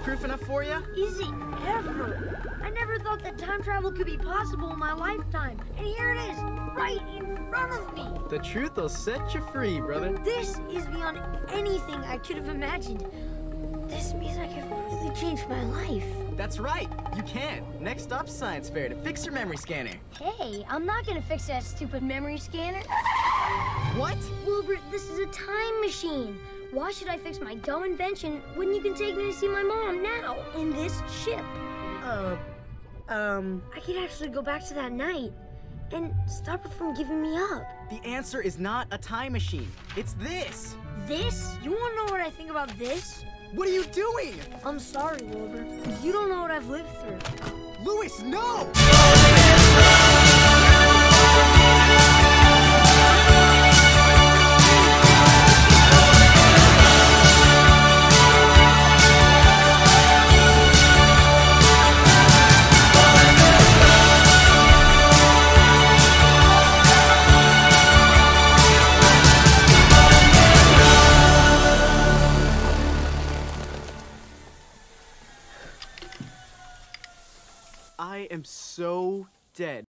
proof enough for you? Is it ever? I never thought that time travel could be possible in my lifetime. And here it is, right in front of me. The truth will set you free, brother. This is beyond anything I could have imagined. This means I can really change my life. That's right, you can. Next up, science fair to fix your memory scanner. Hey, I'm not gonna fix that stupid memory scanner. What? Wilbur, this is a time machine. Why should I fix my dumb invention when you can take me to see my mom now in this ship? I could actually go back to that night and stop her from giving me up. The answer is not a time machine. It's this. This? You wanna know what I think about this? What are you doing? I'm sorry, Wilbur. You don't know what I've lived through. Louis, no! I am so dead.